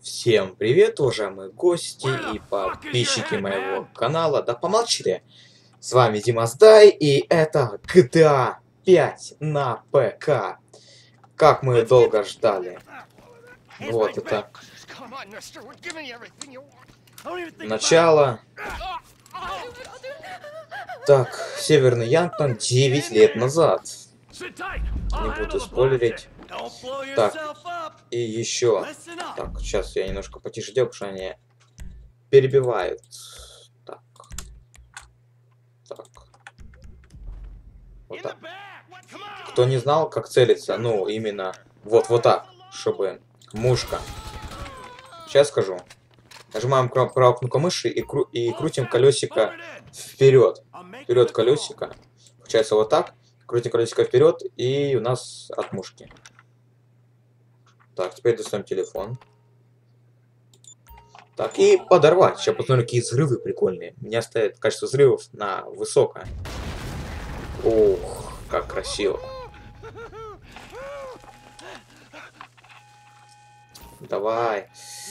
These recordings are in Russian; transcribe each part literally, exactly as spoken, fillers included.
Всем привет, уважаемые гости и подписчики моего канала. Да помолчи ты. С вами Димасдай, и это джи ти эй пять на ПК. Как мы долго ждали. Вот это. Начало. Так, Северный Янтон девять лет назад. Не буду спойлерить. Так, и еще. Так, сейчас я немножко потише делаю, потому что они перебивают. Так. Так. Вот так. Кто не знал, как целиться, ну, именно вот, вот так, чтобы мушка. Сейчас скажу. Нажимаем правую кнопку мыши и, кру и крутим колесико вперед. Вперед колесико. Получается вот так. Крутим колесико вперед, и у нас от мушки. Так, теперь достаем телефон. Так, и подорвать. Сейчас посмотрим, какие взрывы прикольные. У меня стоит качество взрывов на высокое. Ух, как красиво. Давай.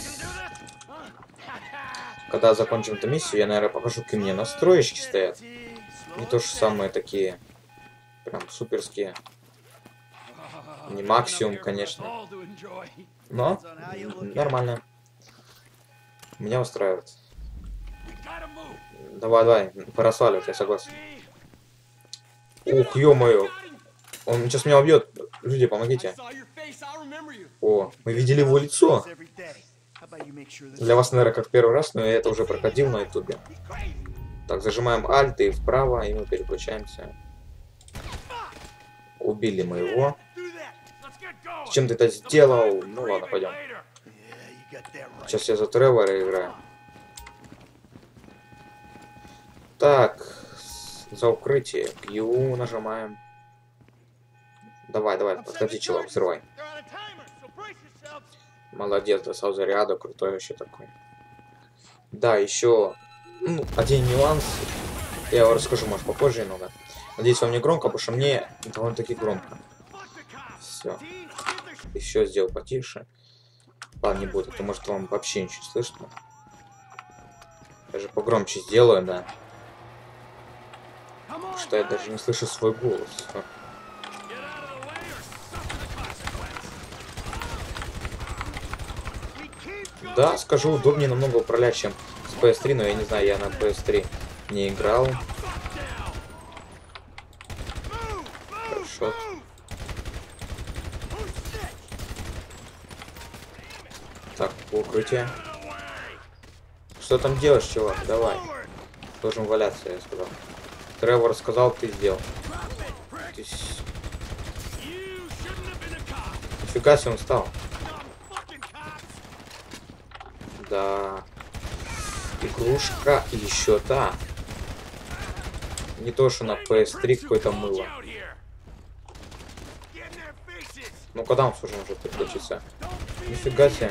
Когда закончим эту миссию, я, наверное, покажу, какие у меня настроечки стоят. Не то же самое такие. Прям суперские. Не максимум, конечно. Но нормально. Меня устраивает. Давай, давай, пора сваливать, я согласен. Ух, ё-моё. Он сейчас меня убьет. Люди, помогите. О, мы видели его лицо. Для вас, наверное, как первый раз, но я это уже проходил на ютубе. Так, зажимаем Alt и вправо, и мы переключаемся. Убили мы его. Чем ты это сделал? Ну ладно, пойдем. Сейчас я за Тревора играю. Так, за укрытие. Q нажимаем. Давай, давай, подходи, чувак, взрывай. Молодец, достал заряда, крутой вообще такой. Да, еще ну, один нюанс. Я его расскажу, может, попозже немного. Надеюсь, вам не громко, потому что мне довольно-таки громко. Все. Еще сделал потише. Ладно, не будет, а то может вам вообще ничего слышно. Даже погромче сделаю, да. Потому что я даже не слышу свой голос. Да, скажу, удобнее намного управлять, чем с пи эс три, но я не знаю, я на пи эс три не играл. Хорошо. Так, укрытие. Что там делаешь, чувак? Давай. Должен валяться, я сказал. Тревор сказал, ты сделал. Ты... Нифига себе он стал. Да. Игрушка еще та. Не то, что на пи эс три какое-то мыло. Ну когда он уже может переключиться? Нифига себе.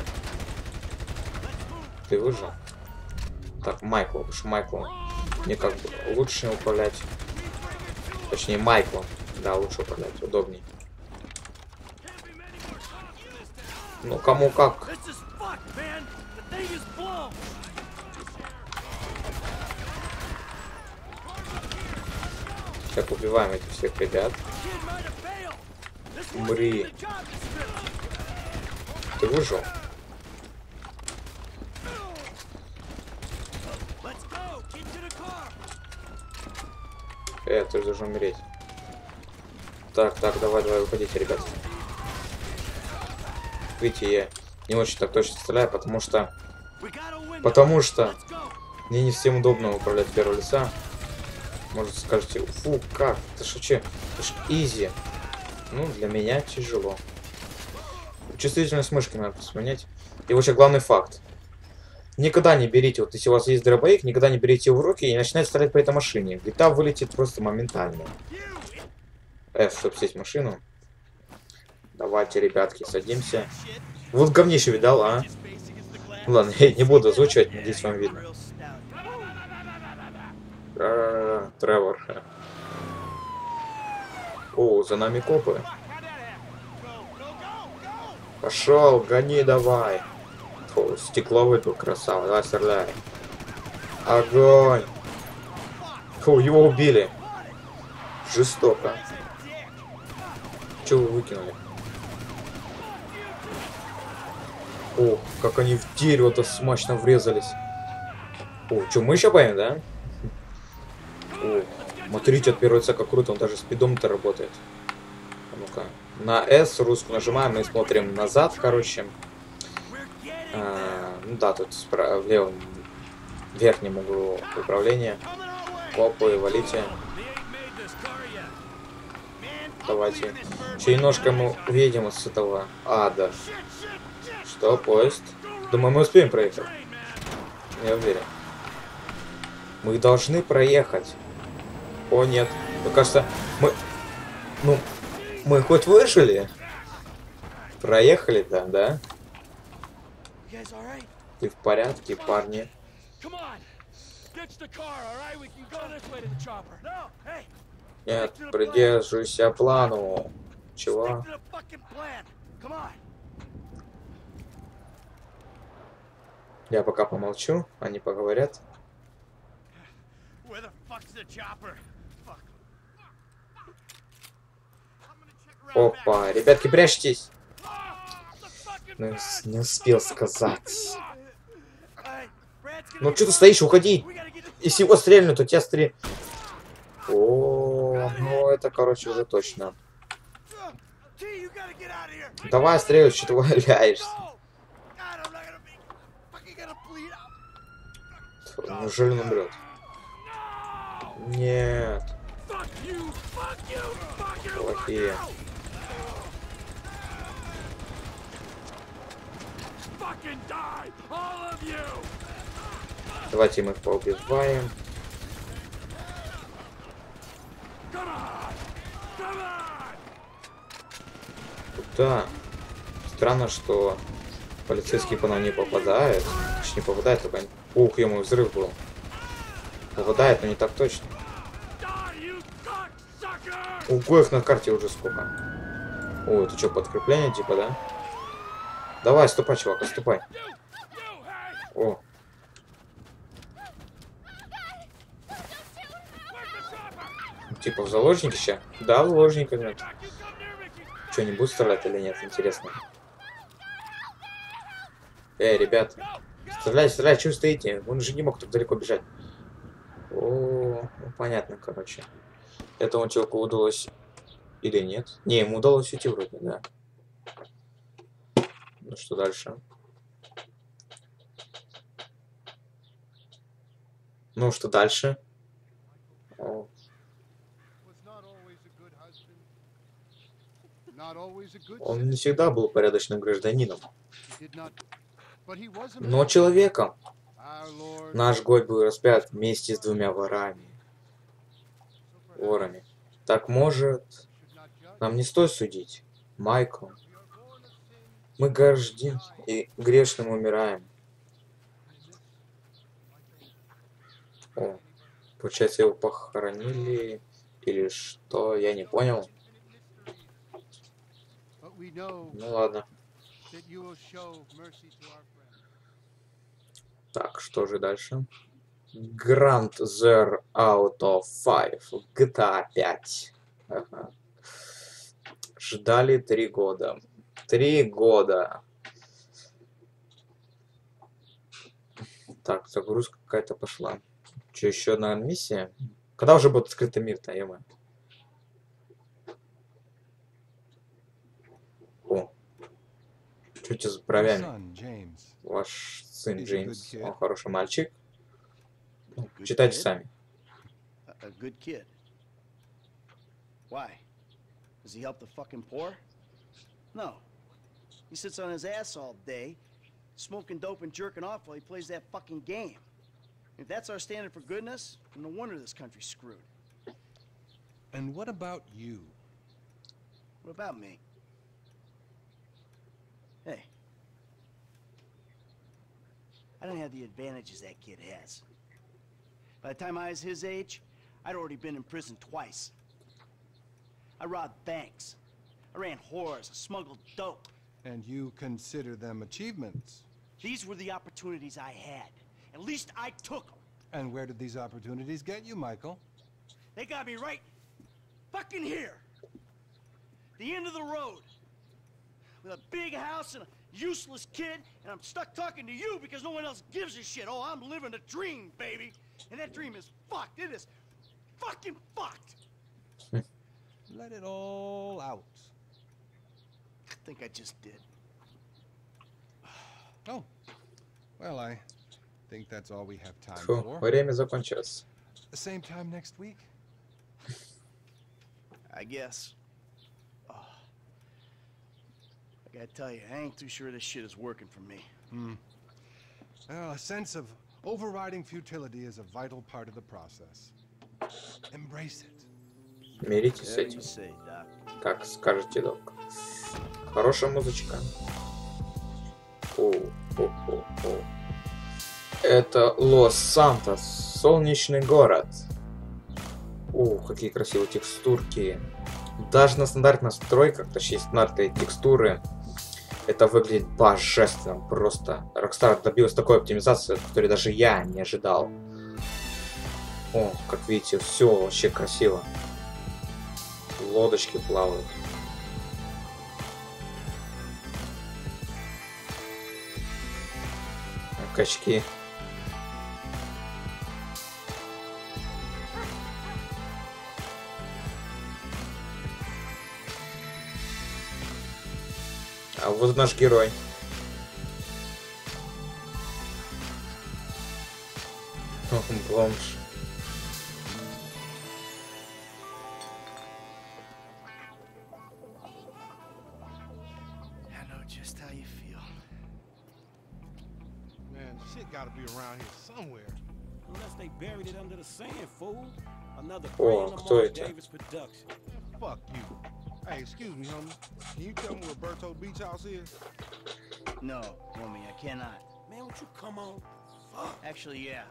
Ты выжил? Так, Майкл, потому что Майкл мне как бы лучше управлять. Точнее, Майклом. Да, лучше управлять, удобнее. Ну, кому как. Так, убиваем этих всех ребят. Умри. Ты выжил? Э, ты же должен умереть. Так, так, давай, давай, выходите, ребят. Видите, я не очень так точно стреляю, потому что... Потому что мне не всем удобно управлять первого лица. Может, скажете, фу, как? Ты ж че? Это ж изи. Ну, для меня тяжело. Чувствительность мышки надо посмотреть. И вообще главный факт. Никогда не берите, вот если у вас есть дробовик, никогда не берите его в руки и начинайте стрелять по этой машине. Где-то вылетит просто моментально. F, чтобы сесть в машину. Давайте, ребятки, садимся. Вот говнище видал, а? Ладно, я не буду озвучивать, надеюсь, вам видно. А, Тревор. О, за нами копы. Пошел, гони давай. Фу, стекло выбил, красава. Давай, стреляй. Огонь. Фу, его убили. Жестоко. Чего вы выкинули? О, как они в дерево-то смачно врезались. О, что, мы еще поем, да? О, смотрите, от первого лица как круто, он даже спидометр работает. А ну-ка. На S русскую нажимаем и смотрим назад, короче. А, ну да, тут справа, в левом верхнем углу управления. Копы, валите. Давайте. Еще немножко мы увидим с этого ада. Что, поезд? Думаю, мы успеем проехать. Я уверен. Мы должны проехать. О, нет. Мне кажется, мы... Ну, мы хоть выжили? Проехали там, да? Ты в порядке, парни? Нет, придерживайся плану. Чего? Я пока помолчу, они поговорят. Опа, ребятки, прячьтесь. Ну, не успел сказать. Ну что ты стоишь, уходи. Если его стрельнут, то тебя стрелят. О, ну это, короче, уже точно. Давай стреляй, что ты валяешься. Неужели он умрет? Нет. Плохие. Давайте мы их поубиваем. Куда? Странно, что полицейские по нам не попадают. Точнее, не попадают, только они... Ух, ему взрыв был. Попадает, но не так точно. Ого, их на карте уже сколько. О, это что, подкрепление типа, да? Давай, ступай, чувак, отступай. О. Типа в заложники сейчас? Да, в заложника нет. Что, не будут стрелять или нет? Интересно. Эй, ребят. Стреляйте, стреляйте, что вы стоите? Он же не мог так далеко бежать. О, ну, понятно, короче. Этому человеку удалось... Или нет? Не, ему удалось уйти вроде, да. Ну что дальше? Ну что дальше? О. Он не всегда был порядочным гражданином, но человеком. Наш Гой был распят вместе с двумя ворами. Ворами. Так может, нам не стоит судить, Майкл? Мы гордим и грешным умираем. О, получается, его похоронили или что? Я не понял. Ну ладно. Так, что же дальше? Grand Zero out of five. джи ти эй пять. Ага. Ждали три года. Три года. Так, загрузка какая-то пошла. Что, еще одна миссия? Когда уже будет открытый мир-то, ё-моё? О. Что это с бровями? Ваш сын Джеймс. Он хороший мальчик. Ну, читайте сами. Why? Does he help the fucking poor? No. He sits on his ass all day, smoking dope and jerking off while he plays that fucking game. If that's our standard for goodness, no wonder this country's screwed. And what about you? What about me? Hey. I don't have the advantages that kid has. By the time I was his age, I'd already been in prison twice. I robbed banks. I ran whores. I smuggled dope. And you consider them achievements? These were the opportunities I had. At least I took them. And where did these opportunities get you, Michael? They got me right fucking here. The end of the road. With a big house and a useless kid, and I'm stuck talking to you because no one else gives a shit. Oh, I'm living a dream, baby. And that dream is fucked. It is fucking fucked. Let it all out. I think I just did. Oh. Well, I think that's all we have time Фу, for. время закончилось. The same time next week? I guess. Oh. I gotta tell you, I ain't too sure this shit is working for me. Hmm. Well, a sense of overriding futility is a vital part of the process. Embrace it. Миритесь с Whatever you этим. say, Doc. Как скажете, док. Хорошая музычка. О, о, о, о. Это Лос-Сантос, солнечный город. О, какие красивые текстурки. Даже на стандартных настройках, точнее стандартные текстуры, это выглядит божественно. Просто Rockstar добилась такой оптимизации, которой даже я не ожидал. О, как видите, все вообще красиво. Лодочки плавают. Качки. А вот наш герой. Бомж. I know just how you feel. Man, shit gotta be around here somewhere. Unless they buried it under the sand, fool. Another О, Brian кто Lamar это? Davis production. Man, fuck you. Hey, excuse me, homie. Can you tell me where Berto Beach House is? No, homie, I cannot. Man, would you come on? Fuck. Actually, yeah.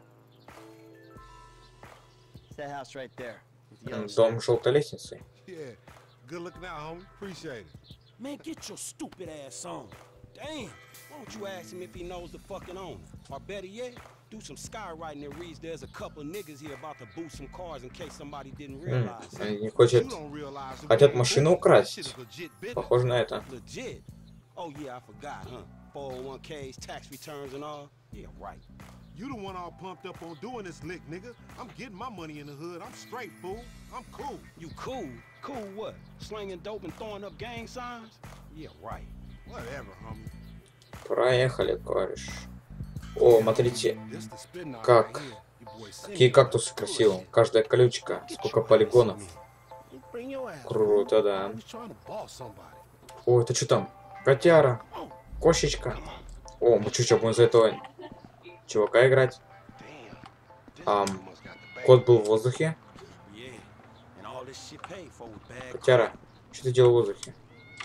It's that house right there. With the yellow Дом с желтой лестницей. Yeah. Good looking out, homie. Appreciate it. Man, get your stupid ass on. Damn. Why don't you ask him if he knows the fucking owner? Or better yet, do some skywriting that reads there's a couple of niggas here about to boost some cars in case somebody didn't М, realize. Они не You хотят, don't realize who хотят we машину ain't booked. This shit украсть. is legit business. Похоже на это. Legit. Oh yeah, I forgot, huh? four oh one K's, tax returns and all. Yeah, right. You the one all pumped up on doing this lick, nigga. I'm getting my money in the hood. I'm straight, fool. I'm cool. You cool? Cool what? Slinging dope and throwing up gang signs? Yeah, right. Whatever, homie. Проехали, кореш. О, смотрите, This the spin out как. right here. Your boy Cindy. Какие кактусы красивые. Каждая колючка. Сколько полигонов. Bring your ass. Круто, да. I was trying to boss somebody. О, это что там? Котяра. Кошечка. О, мы чуть-чуть будем за этого чувака играть. Ам, кот был в воздухе. Yeah. And all this shit paid for with bad Котяра, что ты делал в воздухе?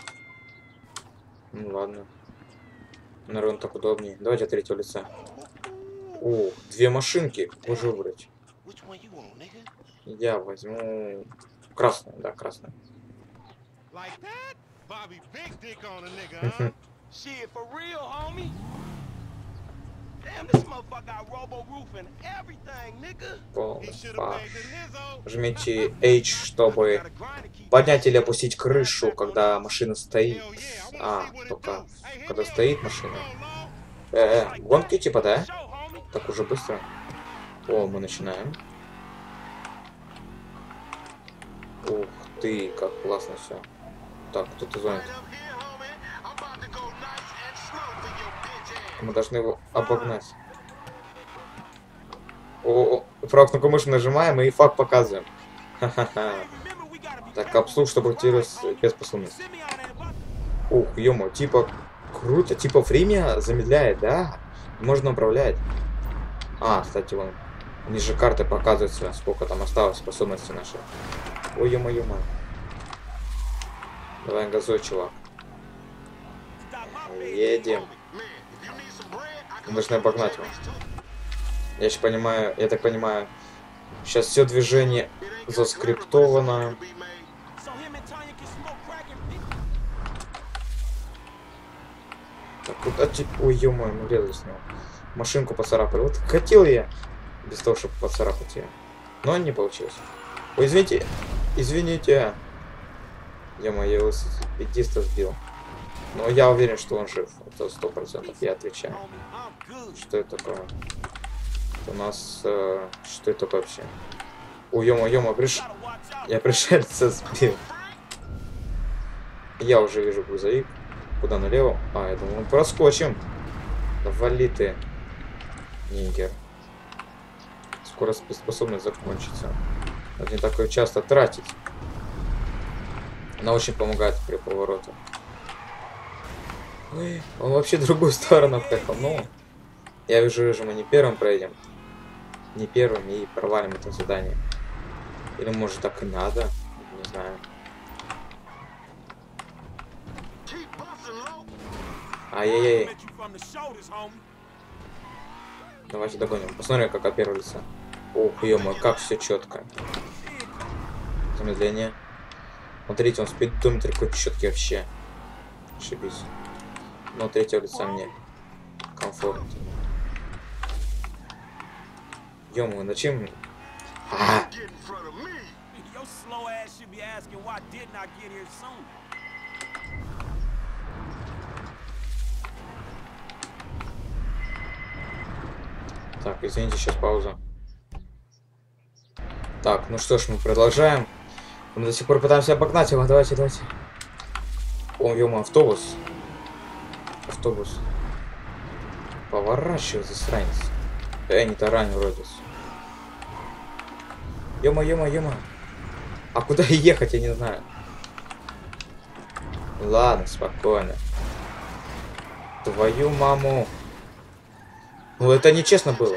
Ну ладно. Наверное, так удобнее. Давайте от третьего лица. О, две машинки. Уже выбрать. Я возьму красную, да, красную. Like that? Bobby big dick on a nigga, huh? Shit, for real, homie. Damn, this motherfucker got robo roof and everything, nigga. He should have paid the Nizzo. Жмите H, чтобы поднять или опустить крышу, когда машина стоит. А, только когда стоит машина. Э, э, гонки типа, да? Так уже быстро. О, мы начинаем. Ух ты, как классно все. Так, кто-то звонит. Мы должны его обогнать. О, правую кнопку мыши нажимаем и факт показываем. Ха-ха-ха. Так, обслуг, чтобы активировать способность. Ух, ё-моё, типа круто, типа время замедляет, да? Можно управлять. А, кстати, вон ниже карты показывается, сколько там осталось способностей нашей. Ой, ё-моё, ё-моё. Давай газуй, чувак. Едем. Мы должны обогнать его. Я сейчас понимаю, я так понимаю, сейчас все движение заскриптовано. Так, куда ты... Ой, ё-моё, ну врезались в него. Машинку поцарапали. Вот хотел я без того, чтобы поцарапать ее. Но не получилось. Ой, извините. Извините. Ё-моё, я его с пятидесяти сбил. Но я уверен, что он жив. Это сто процентов. Я отвечаю. Что это такое? Это у нас... Э, что это такое вообще? Ой, ё-моё, ё-моё, приш... Я пришельца сбил. Я уже вижу грузовик. Куда, налево? А, я думаю, проскочим. Да вали ты, нигер. Скоро способность закончится. Надо не такое часто тратить. Она очень помогает при поворотах. Ой, он вообще в другую сторону поехал. Ну, я вижу, вижу, мы не первым проедем. Не первым и провалим это задание. Или может так и надо? Не знаю. Ай-яй-яй. Давайте догоним. Посмотрим, как от первого лица. Ох, ё-моё, как все четко. Замедление. Смотрите, он спидометр какой четкий вообще. Ошибись. Но от третьего лица мне комфортно. Ё-моё, зачем? А! Так, извините, сейчас пауза. Так, ну что ж, мы продолжаем. Мы до сих пор пытаемся обогнать его. Давайте, давайте. О, ё-моё, автобус. Автобус. Поворачивай, засранец. Эй, не тарань, уродец. Ё-моё, ё-моё, ё-моё. А куда ехать, я не знаю. Ладно, спокойно. Твою маму. Ну это нечестно было.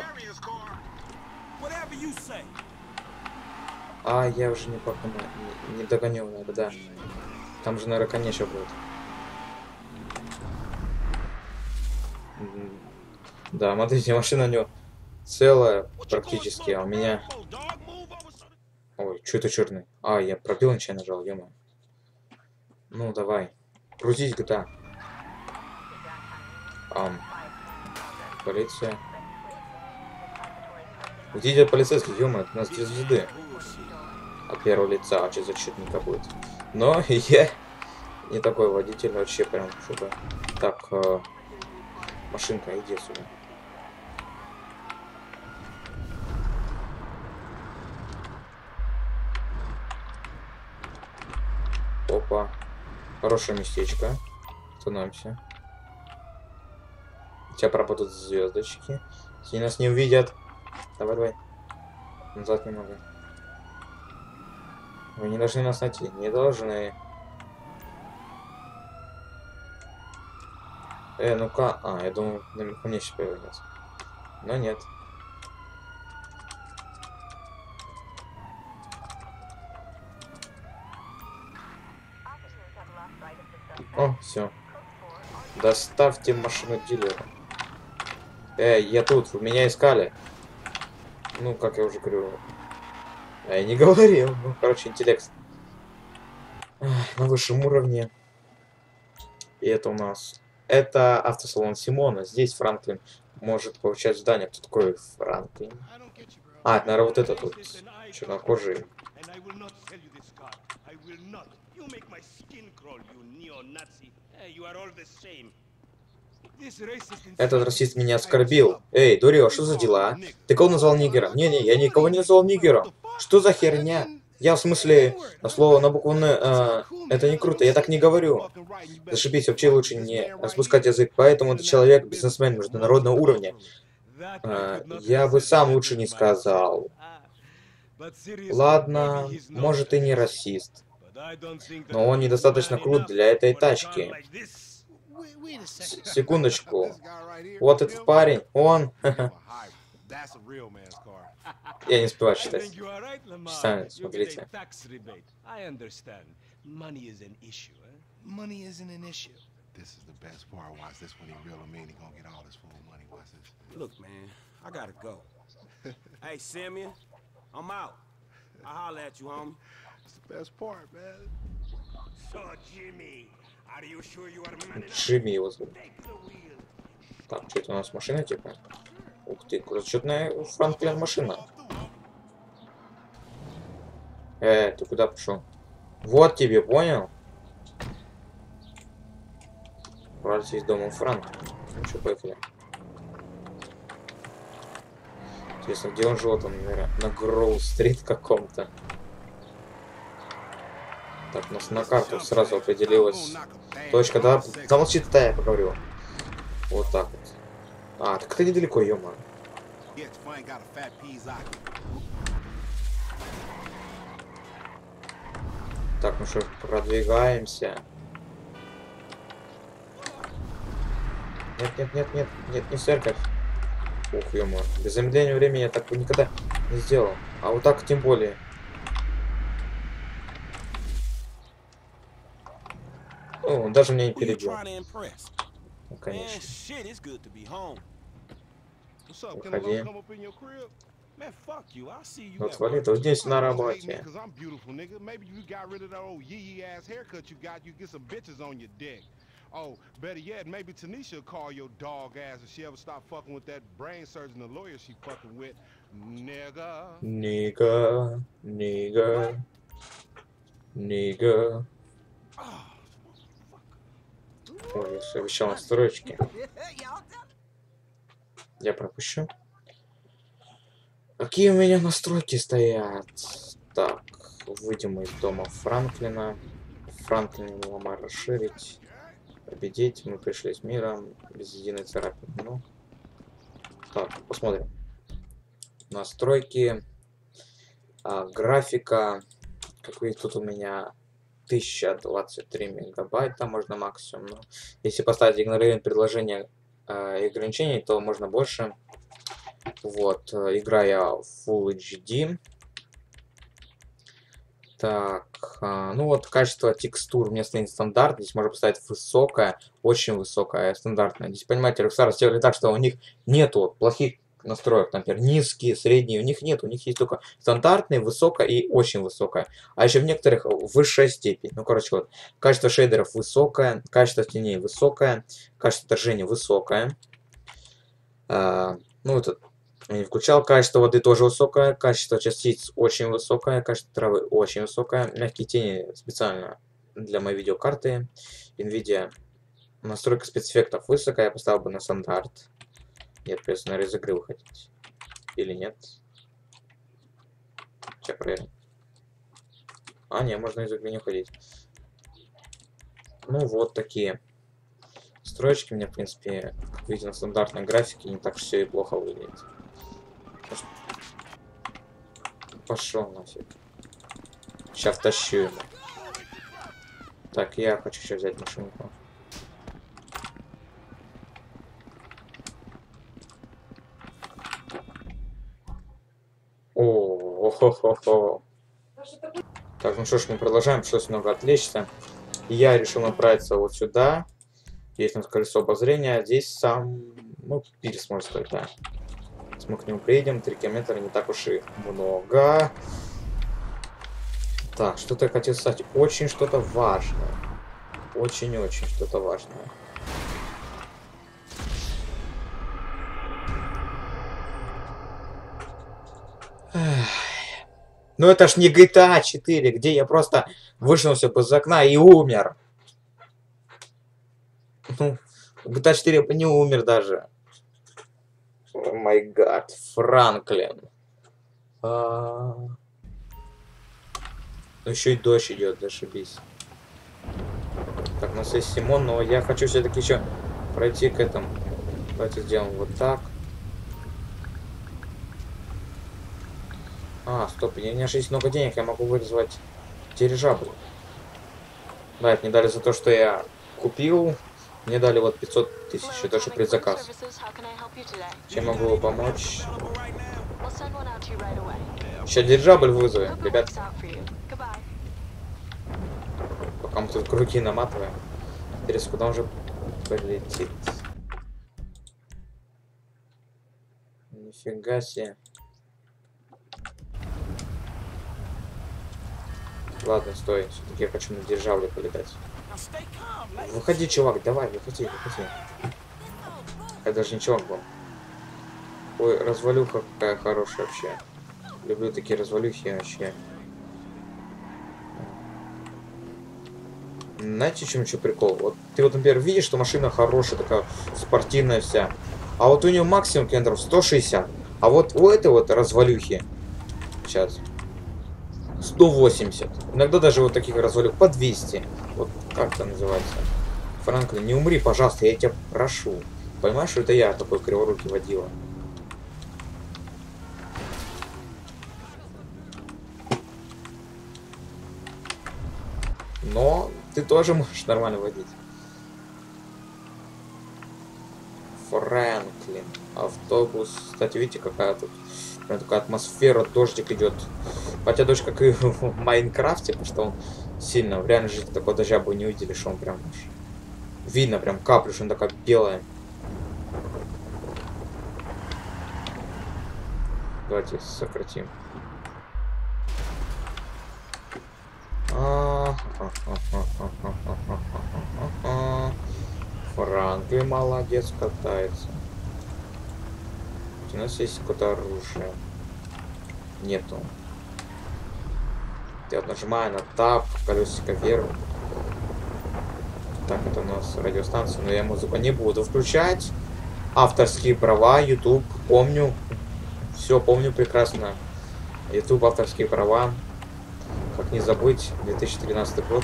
А, я уже не понимаю. Не, не догоню, надо, да. Там же, наверное, конечно будет. Да, смотрите, машина у него целая практически, а у меня... Ой, что это черный? А, я пробил, ничего нажал, ё-моё. Ну, давай. Грузись, джи ти эй. Ам. Полиция. Где полицейский, ё-моё, у нас две звезды. От первого лица, а что за читника будет? Но я не такой водитель, вообще прям что-то. Так, э, машинка, иди сюда. Опа. Хорошее местечко. Становимся. У тебя пропадут звездочки. Если нас не увидят. Давай, давай. Назад немного. Вы не должны нас найти. Не должны. Э, ну-ка. А, я думал, ко мне сейчас появится. Но нет. О, все. Доставьте машину дилера. Эй, я тут, вы меня искали. Ну, как я уже говорю. Я не говорил. Ну, короче, интеллект Ах, на высшем уровне. И это у нас... Это автосалон Симона. Здесь Франклин может получать здание. Кто такой Франклин? А, это, наверное, вот это тут. Чернокожий. Этот расист меня оскорбил. Эй, Дорио, что за дела? Ты кого назвал нигером? Не-не, я никого не назвал нигером. Что за херня? Я в смысле, на слово на букву Н, э, это не круто, я так не говорю. Зашибись, вообще лучше не распускать язык, поэтому ты человек, бизнесмен международного уровня. Э, я бы сам лучше не сказал. Ладно, может и не расист. Но он недостаточно крут для этой тачки. С секундочку. Вот этот парень, он... Я не успеваю читать. Сами смотрите. Look, man, I gotta go. Hey, Simeon, I'm out. I'll holler at you, homie. It's the best part, man. So, Jimmy, are you sure you are managing? Джимми его зовут. Take the wheel. Так, что это у нас машина типа? Ух ты, красочетная Франклин машина. Э, ты куда пошел? Вот тебе, понял? Брались из дома Франк. Ну что, поехали. Интересно, где он живет? Он, наверное, на Гроу-стрит каком-то. Так, у нас на карту сразу определилась точка. Да, замолчи ты, я поговорю. Вот так вот. А, так это недалеко, ё-моё. Так, ну что, продвигаемся. Нет, нет, нет, нет, нет, не церковь. Ух, ё-моё. Без замедления времени я так бы никогда не сделал. А вот так тем более. О, он даже меня не перебил. Ну, конечно. Выходи. Ну, отвали, ты здесь на работе. Oh, better yet, maybe Tanisha will call your dog ass if she ever stop fucking with that brain surgeon, the lawyer she fucking with, nigga. Nigga, nigga, nigga. Ой, я же обещал настройки. Я пропущу. Какие у меня настройки стоят? Так, выйдем из дома Франклина. Франклин лома расширить. Победить. Мы пришли с миром. Без единой царапины. Ну. Так, посмотрим. Настройки. А, графика. Как видите, тут у меня тысяча двадцать три мегабайта. Можно максимум. Но если поставить игнорирование предложения э, и ограничений, то можно больше. Вот. Играя в Full эйч ди. Так, а, ну вот качество текстур вместо стандарт. Здесь можно поставить высокое, очень высокое, стандартное. Здесь, понимаете, Rockstar сделали так, что у них нету плохих настроек, например, низкие, средние, у них нет, у них есть только стандартные, высокое и очень высокое. А еще в некоторых высшая степень. Ну, короче, вот, качество шейдеров высокое, качество теней высокое, качество отражения высокое. А, ну, это не включал. Качество воды тоже высокое, качество частиц очень высокое, качество травы очень высокое. Мягкие тени специально для моей видеокарты. NVIDIA. Настройка спецэффектов высокая, я поставил бы на стандарт. Нет, придется, наверное, из игры выходить. Или нет? Сейчас проверим. А, не, можно из игры не уходить. Ну, вот такие строечки. У меня, в принципе, как видите, на стандартной графике не так все и плохо выглядит. Пошел нафиг. Сейчас тащу его. Так, я хочу сейчас взять машинку. О, хо хо хо. Так, ну что ж, мы продолжаем, пришлось много отвлечься. Я решил направиться вот сюда. Есть у нас колесо обозрения. Здесь сам, ну, пирс, можно сказать, да. Мы к нему приедем, три километра не так уж и много. Так, что-то я хотел сказать. Очень что-то важное. Очень-очень что-то важное. Эх. Ну это ж не джи ти эй четыре, где я просто вышелся из окна и умер. Ну, в джи ти эй четыре я бы не умер даже. О май гад, Франклин. А... Ну еще и дождь идет, зашибись. Так, у нас есть Симон, но я хочу все-таки еще пройти к этому. Давайте сделаем вот так. А, стоп, у меня же есть много денег, я могу вызвать дирижабль. Да, это мне дали за то, что я купил. Мне дали вот пятьсот тысяч, это же предзаказ. Чем могу помочь? Сейчас дирижабль вызовем, ребят. Пока мы тут круги наматываем. Интересно, куда он же полетит? Нифига себе. Ладно, стой. Все-таки я хочу на дирижабле полетать. Выходи, чувак, давай, выходи, выходи. Это даже ничего был. Ой, развалюха какая хорошая вообще. Люблю такие развалюхи вообще. Знаете, в чем еще прикол? Вот ты вот, например, видишь, что машина хорошая, такая спортивная вся. А вот у нее максимум километров сто шестьдесят. А вот у этой вот развалюхи сейчас сто восемьдесят. Иногда даже вот таких развалюх по двести. Вот как это называется? Франклин, не умри, пожалуйста, я тебя прошу. Понимаешь, что это я такой криворукий водила? Но ты тоже можешь нормально водить. Франклин. Автобус. Кстати, видите, какая тут прям такая атмосфера, дождик идет. Хотя дождь, как и в Майнкрафте, потому что он сильно в реальной жизни такого дождя бы не увидели, что он прям видно, прям капля, что он такая белая. Давайте сократим. Франклин молодец, катается. У нас есть какое-то оружие. Нету. Я вот нажимаю на тап, колесико вверх. Так, это у нас радиостанция, но я музыку не буду включать. Авторские права, YouTube, помню. Все, помню прекрасно. YouTube, авторские права. Как не забыть, две тысячи тринадцатый год.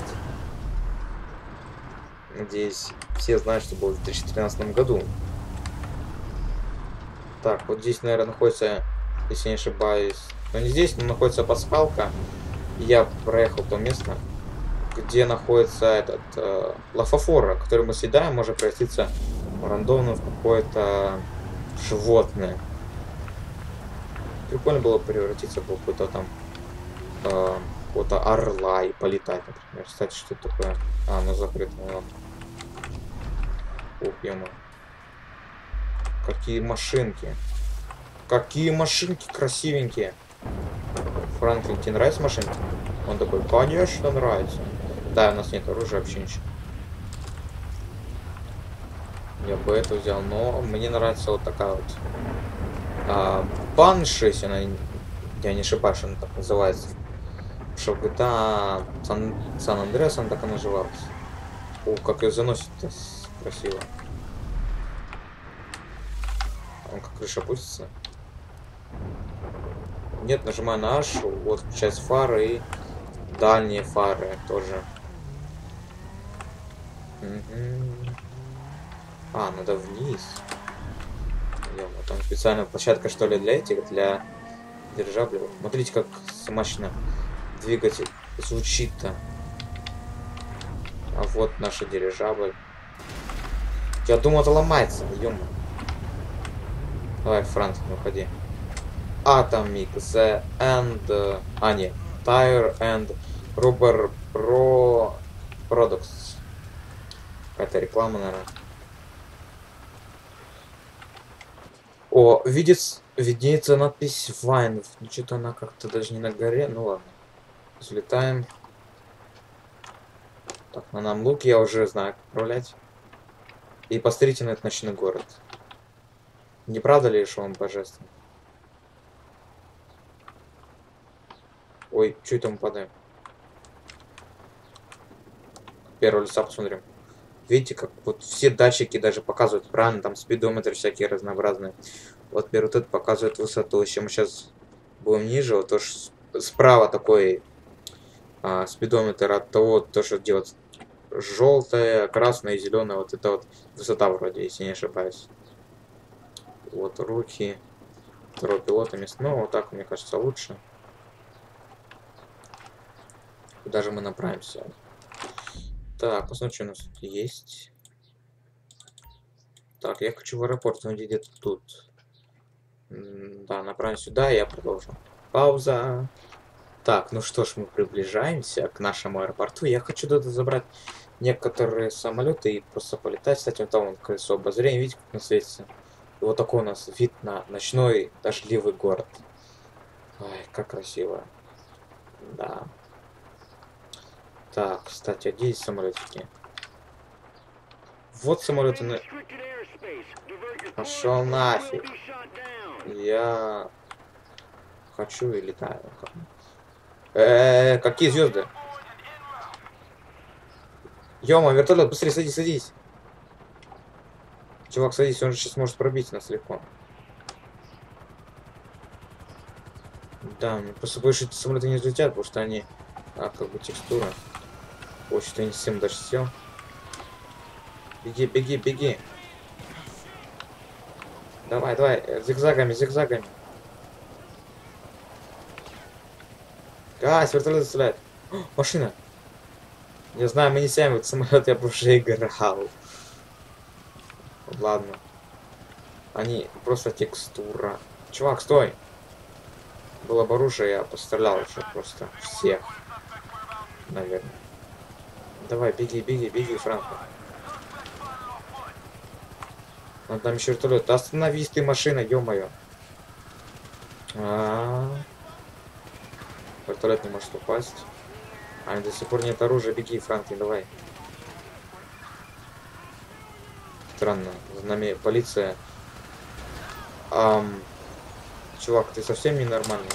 Надеюсь, все знают, что было в две тысячи тринадцатом году. Так, вот здесь, наверное, находится, если не ошибаюсь, но не здесь, но находится пасхалка. Я проехал то место, где находится этот э, лафофора, который мы съедаем, может превратиться рандомно в какое-то животное. Прикольно было превратиться в какой-то там э, какого-то орла и полетать, например. Кстати, что это такое? А, оно закрыто. Ну, ух, ё-моё. Какие машинки. Какие машинки красивенькие. Франклин, тебе нравятся машинки? Он такой, конечно, нравится. Да, у нас нет оружия, вообще ничего. Я бы это взял, но мне нравится вот такая вот а, Банши, если она, я не ошибаюсь, она так называется. Что в джи ти эй Сан, Сан Андреас она так и называлась. О, как ее заносит-то красиво. Он как крыша пустится. Нет, нажимаю на H, вот включать фары и дальние фары тоже. Угу. А, надо вниз. Ё-моё, там специальная площадка, что ли, для этих, для дирижаблей. Смотрите, как смачно двигатель звучит-то. А вот наша дирижабль. Я думал, это ломается, ё-моё. Давай, Франклин, уходи. Atomic, The and... А, нет. Tire and Rubber Pro Products. Какая-то реклама, наверное. О, видит, виднеется надпись Vine. Ну, что-то она как-то даже не на горе. Ну, ладно. Взлетаем. Так, на нам лук. Я уже знаю, как управлять. И посмотрите на этот ночной город. Не правда ли, что он божественный? Ой, что это мы падаем? Первого лица посмотрим. Видите, как вот все датчики даже показывают правильно, там спидометры всякие разнообразные. Вот первый вот этот показывает высоту. Если мы сейчас будем ниже, вот то справа такой а, спидометр от того, то, что делать желтое, красное, зеленое, вот это вот высота вроде, если не ошибаюсь. Вот руки. Второго пилота место. Ну, вот так, мне кажется, лучше. Куда же мы направимся? Так, посмотрим, что у нас тут есть. Так, я хочу в аэропорт, он где-то тут. Да, направим сюда, и я продолжу. Пауза. Так, ну что ж, мы приближаемся к нашему аэропорту. Я хочу туда забрать некоторые самолеты и просто полетать. Кстати, вот там вон колесо обозрения, видите, как он светится. И вот такой у нас вид на ночной дождливый город. Ой, как красиво. Да. Так, кстати, а где есть самолетики? Вот самолеты на... Пошел нафиг. Я хочу и летаю. Э-э-э, какие звезды? Ёма, вертолет, быстрее садись, садись. Чувак, садись, он же сейчас может пробить нас легко. Да, просто больше эти самолеты не взлетят, потому что они, а, как бы текстура. Ой, что-то не совсем даже все. Беги, беги, беги. Давай, давай, зигзагами, зигзагами. А, с вертолета стреляет. О, машина. Не знаю, мы не сядем в этот самолет, я бы уже играл. Ладно. Они просто текстура. Чувак, стой. Было бы оружие, я пострелял уже просто всех. Наверное. Давай, беги, беги, беги, Франко. Вон там еще вертолет. Да остановись ты, машина, ё-моё. А-а-а. Вертолет не может упасть. А, до сих пор нет оружия. Беги, Франклин, давай. Странно. За нами полиция. Ам... Чувак, ты совсем ненормальный.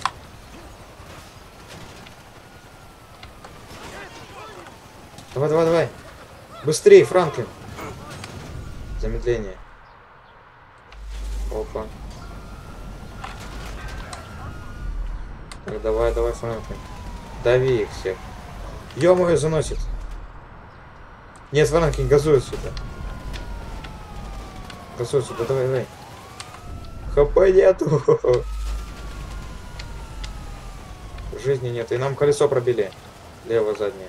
Давай, давай, давай. Быстрее, Франклин. Замедление. Опа. Так, давай, давай, Франклин. Дави их всех. Ё-моё, заносит. Нет, Франклин, газуй сюда. Газуй сюда, давай, давай. ХП нету. Жизни нет. И нам колесо пробили. Лево заднее.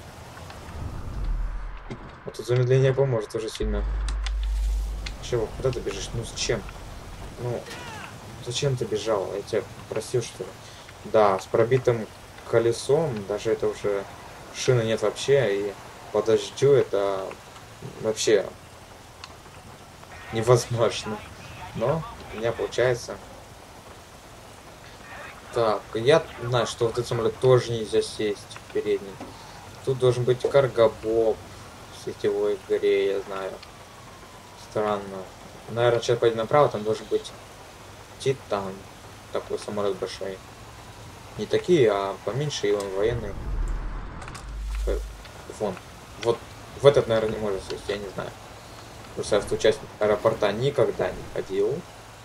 Вот тут замедление поможет уже сильно. Чего? Куда ты бежишь? Ну зачем? Ну, зачем ты бежал? Я тебя просил, что ли? Да, с пробитым колесом, даже это уже шины нет вообще, и по дождю это вообще невозможно. Но у меня получается. Так, я знаю, что вот этот самолет тоже нельзя сесть в передний. Тут должен быть каргобоб в сетевой игре, я знаю. Странно. Наверное, сейчас пойдет направо, там должен быть Титан. Такой самолет большой. Не такие, а поменьше, и он военный. Вон. Вот в этот, наверное, не может сесть, я не знаю. Просто я в ту часть аэропорта никогда не ходил.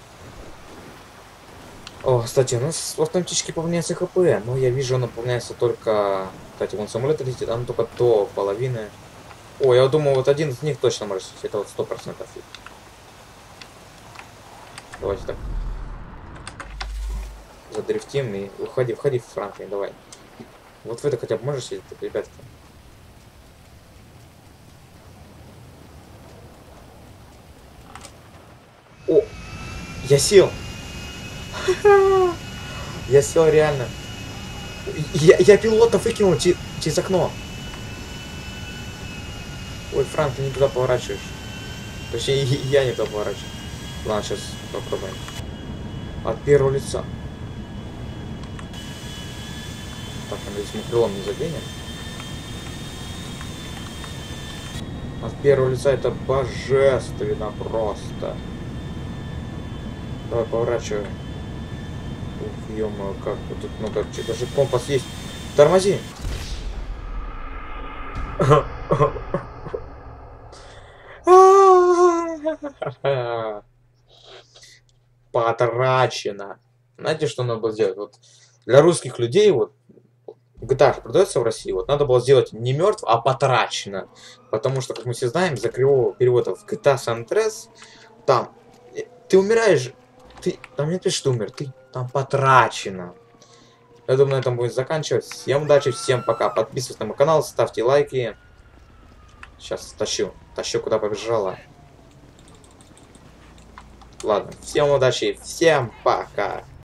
О, кстати, у нас автоматически пополняется ХП, но я вижу, он наполняется только... Кстати, вон самолет летит, он только до половины. О, я думаю, вот один из них точно может сесть, это вот сто процентов. Давайте так. Задрифтим и уходи, входи в Франклин, давай. Вот вы-то хотя бы можешь сидеть, ребятки? О! Я сел! Я сел реально. Я, я пилота выкинул через, через окно. Ой, Франк, ты не туда поворачиваешь. Точнее, я не туда поворачиваю. Ладно, сейчас попробуем. От первого лица. Так, надеюсь, мы крылом не заденем. От первого лица это божественно просто. Давай поворачивай. Ух, ё-моё, как вот тут много... Даже компас есть. Тормози! Потрачено. Знаете, что надо было сделать? Вот для русских людей, вот джи ти эй продается в России, вот надо было сделать не мертв, а потрачено. Потому что, как мы все знаем, за кривого перевода в джи ти эй San Andreas, там ты умираешь, ты там не пишешь, что умер, ты там потрачено. Я думаю, на этом будет заканчивать. Всем удачи, всем пока. Подписывайтесь на мой канал, ставьте лайки. Сейчас тащу. Тащу, куда побежала. Ладно, всем удачи, всем пока.